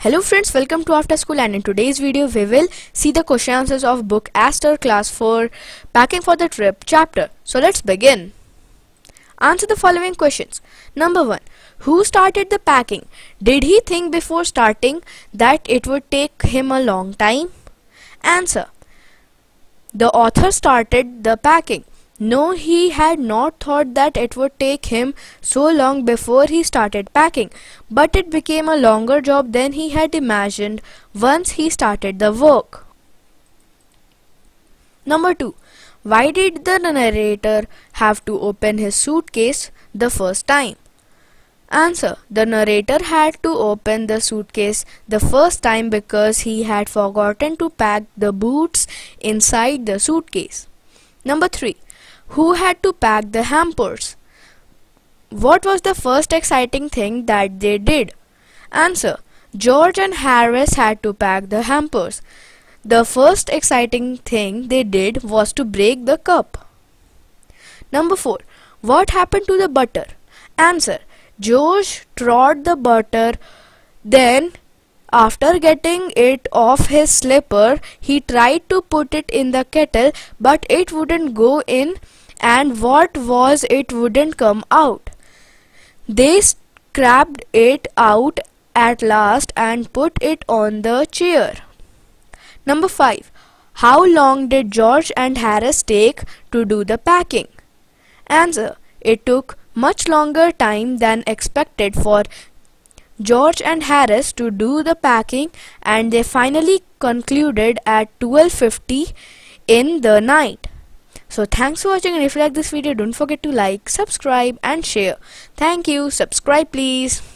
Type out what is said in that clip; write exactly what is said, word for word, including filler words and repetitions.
Hello friends, welcome to After School, and in today's video we will see the question answers of book Aster Class four Packing for the Trip chapter. So let's begin. Answer the following questions. Number one. Who started the packing? Did he think before starting that it would take him a long time? Answer. The author started the packing. No, he had not thought that it would take him so long before he started packing, but it became a longer job than he had imagined once he started the work. Number two. Why did the narrator have to open his suitcase the first time? Answer. The narrator had to open the suitcase the first time because he had forgotten to pack the boots inside the suitcase. Number three. Who had to pack the hampers? What was the first exciting thing that they did? Answer. George and Harris had to pack the hampers. The first exciting thing they did was to break the cup. Number four. What happened to the butter? Answer. George trod the butter, then after getting it off his slipper, he tried to put it in the kettle, but it wouldn't go in, and what was it wouldn't come out. They scraped it out at last and put it on the chair. Number five. How long did George and Harris take to do the packing? Answer. It took much longer time than expected for George and Harris to do the packing, and they finally concluded at twelve fifty in the night. So thanks for watching, and if you like this video, don't forget to like, subscribe and share. Thank you. Subscribe please.